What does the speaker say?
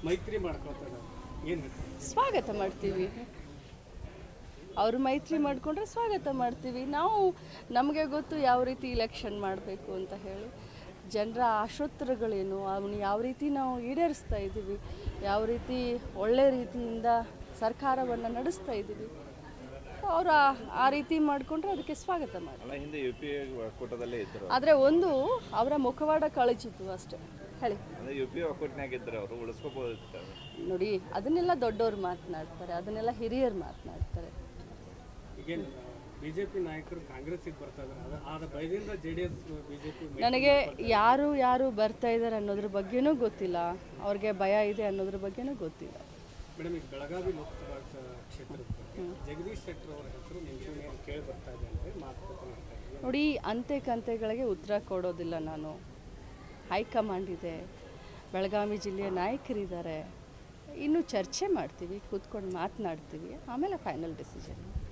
ಮೈತ್ರಿ ಮಾಡ್ಕೊಳ್ತಾರೆ, ಏನು ಸ್ವಾಗತ ಮಾಡ್ತೀವಿ. ಅವರು ಮೈತ್ರಿ ಮಾಡಿಕೊಂಡ್ರೆ ಸ್ವಾಗತ ಮಾಡ್ತೀವಿ. ನಾವು ನಮಗೆ ಗೊತ್ತು ಯಾವ ರೀತಿ ಇಲೆಕ್ಷನ್ ಮಾಡಬೇಕು ಅಂತ ಹೇಳಿ. ಜನರ ಆಶೋತ್ತರಗಳೇನು, ಅವನು ಯಾವ ರೀತಿ ನಾವು ಈಡೇರಿಸ್ತಾ ಇದ್ದೀವಿ, ಯಾವ ರೀತಿ ಒಳ್ಳೆ ರೀತಿಯಿಂದ ಸರ್ಕಾರವನ್ನು ನಡೆಸ್ತಾ ಇದ್ದೀವಿ. ಅವರು ಆ ರೀತಿ ಮಾಡಿಕೊಂಡ್ರೆ ಅದಕ್ಕೆ ಸ್ವಾಗತ ಮಾಡಿ. ಆದರೆ ಒಂದು ಅವರ ಮುಖವಾಡ ಕಳಚಿತ್ತು ಅಷ್ಟೇ. ಹೇಳಿ ನೋಡಿ, ಅದನ್ನೆಲ್ಲ ದೊಡ್ಡವ್ರು ಮಾತನಾಡ್ತಾರೆ, ಅದನ್ನೆಲ್ಲ ಹಿರಿಯರು ಮಾತನಾಡ್ತಾರೆ. ಬಿಜೆಪಿ ನಾಯಕರು ಕಾಂಗ್ರೆಸ್ಸಿಗೆ ಬರ್ತಾ ಇದ್ದಾರೆ, ಆದ ಭಯದಿಂದ ಜೆಡಿಎಸ್ ಬಿಜೆಪಿ. ನನಗೆ ಯಾರು ಬರ್ತಾ ಇದ್ದಾರೆ ಅನ್ನೋದ್ರ ಬಗ್ಗೆನೂ ಗೊತ್ತಿಲ್ಲ, ಅವ್ರಿಗೆ ಭಯ ಇದೆ ಅನ್ನೋದ್ರ ಬಗ್ಗೆನೂ ಗೊತ್ತಿಲ್ಲ. ಮೇಡಮ್, ಈಗ ಬೆಳಗಾವಿ ಲೋಕಸಭಾ ಕ್ಷೇತ್ರದ ಜಗದೀಶ್ ಶೆಟ್ಟರ್ ಅವರ ಹೆಸರು ಮುಂಚೂಣಿ ಕೇಳಿ ಬರ್ತಾ ಇದೆ ಅಂದರೆ ಮಾತುಕತೆ ಮಾಡ್ತಾ ಇದ್ದೀವಿ. ನೋಡಿ, ಅಂತೆ ಕಂತೆಗಳಿಗೆ ಉತ್ತರ ಕೊಡೋದಿಲ್ಲ ನಾನು. ಹೈಕಮಾಂಡ್ ಇದೆ, ಬೆಳಗಾವಿ ಜಿಲ್ಲೆಯ ನಾಯಕರಿದ್ದಾರೆ, ಇನ್ನೂ ಚರ್ಚೆ ಮಾಡ್ತೀವಿ, ಕೂತ್ಕೊಂಡು ಮಾತನಾಡ್ತೀವಿ, ಆಮೇಲೆ ಫೈನಲ್ ಡಿಸಿಷನ್.